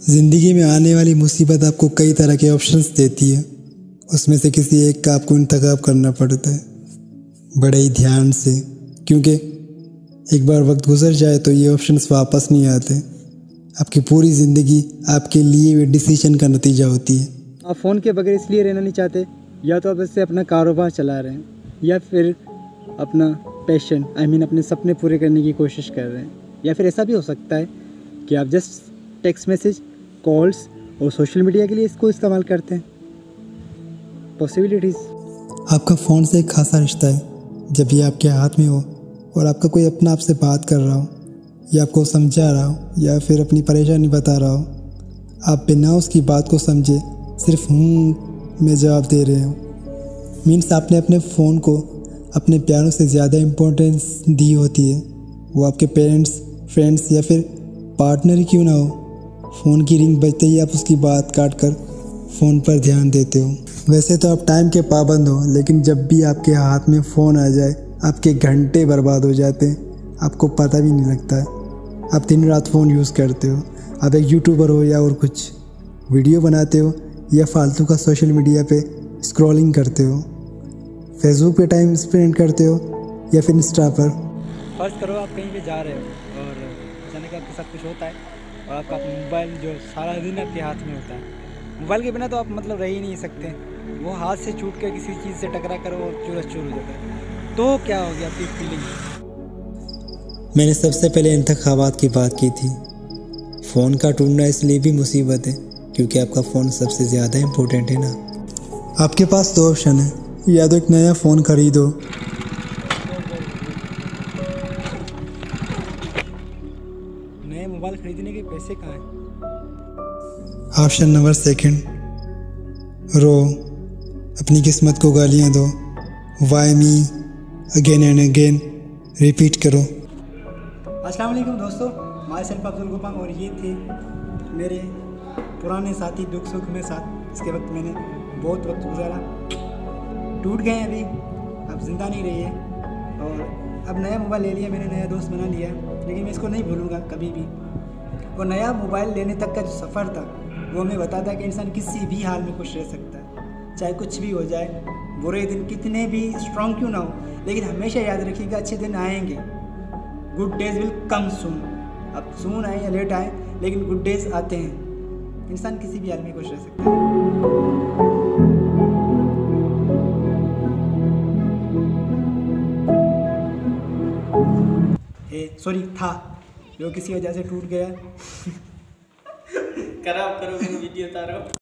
ज़िंदगी में आने वाली मुसीबत आपको कई तरह के ऑप्शंस देती है। उसमें से किसी एक का आपको इंतखाब करना पड़ता है बड़े ही ध्यान से, क्योंकि एक बार वक्त गुजर जाए तो ये ऑप्शंस वापस नहीं आते। आपकी पूरी ज़िंदगी आपके लिए हुए डिसीजन का नतीजा होती है। आप फ़ोन के बगैर इसलिए रहना नहीं चाहते, या तो आप इससे अपना कारोबार चला रहे हैं, या फिर अपना पैशन अपने सपने पूरे करने की कोशिश कर रहे हैं, या फिर ऐसा भी हो सकता है कि आप जस्ट टेक्स्ट मैसेज, कॉल्स और सोशल मीडिया के लिए इसको इस्तेमाल करते हैं। पॉसिबिलिटीज़। आपका फ़ोन से एक खासा रिश्ता है। जब ये आपके हाथ में हो और आपका कोई अपना आपसे बात कर रहा हो, या आपको समझा रहा हो, या फिर अपनी परेशानी बता रहा हो, आप बिना उसकी बात को समझे सिर्फ में जवाब दे रहे हो। मीन्स आपने अपने फ़ोन को अपने प्यारों से ज़्यादा इम्पोर्टेंस दी होती है। वो आपके पेरेंट्स, फ्रेंड्स या फिर पार्टनर ही क्यों ना हो, फ़ोन की रिंग बजते ही आप उसकी बात काट कर फ़ोन पर ध्यान देते हो। वैसे तो आप टाइम के पाबंद हो, लेकिन जब भी आपके हाथ में फ़ोन आ जाए आपके घंटे बर्बाद हो जाते हैं, आपको पता भी नहीं लगता है। आप दिन रात फ़ोन यूज़ करते हो। आप एक यूट्यूबर हो या और कुछ, वीडियो बनाते हो या फालतू का सोशल मीडिया पे स्क्रॉलिंग करते हो, फेसबुक पे टाइम स्पेंड करते हो या फिर इंस्टा पर। फर्ज करो आप कहीं पे जा रहे हो और अचानक आपके साथ कुछ होता है और आपका मोबाइल जो सारा दिन आपके हाथ में होता है। मोबाइल के बिना तो आप रह ही नहीं सकते। वो हाथ से छूट कर किसी चीज़ से टकरा कर वो चूर हो जाता है, तो क्या हो गया आपकी फीलिंग? मैंने सबसे पहले इंतखाबात की बात की थी। फ़ोन का टूटना इसलिए भी मुसीबत है क्योंकि आपका फ़ोन सबसे ज़्यादा इम्पोर्टेंट है ना। आपके पास दो ऑप्शन है, या तो एक नया फ़ोन खरीदो, नए मोबाइल खरीदने के पैसे कहाँ हैं? ऑप्शन नंबर सेकंड, रो, अपनी किस्मत को गालियाँ दो, why me again and again repeat करो। अस्सलाम वालेकुम दोस्तों, माई सेल्फ अब्दुल गुफाम, और ये थे मेरे पुराने साथी दुख सुख में साथ। इसके वक्त मैंने बहुत वक्त गुजारा, टूट गए अभी, अब जिंदा नहीं रही है, और अब नया मोबाइल ले लिया मैंने, नया दोस्त बना लिया, लेकिन मैं इसको नहीं भूलूंगा कभी भी। और नया मोबाइल लेने तक का जो सफ़र था वो हमें बताता है कि इंसान किसी भी हाल में खुश रह सकता है, चाहे कुछ भी हो जाए, बुरे दिन कितने भी स्ट्रॉन्ग क्यों ना हो, लेकिन हमेशा याद रखिएगा अच्छे दिन आएंगे। Good days will come soon. अब सून आए या लेट आए, लेकिन गुड डेज आते हैं। इंसान किसी भी हाल में खुश रह सकता है। सॉरी था जो किसी वजह से टूट गया। खराब करो वीडियो तारो।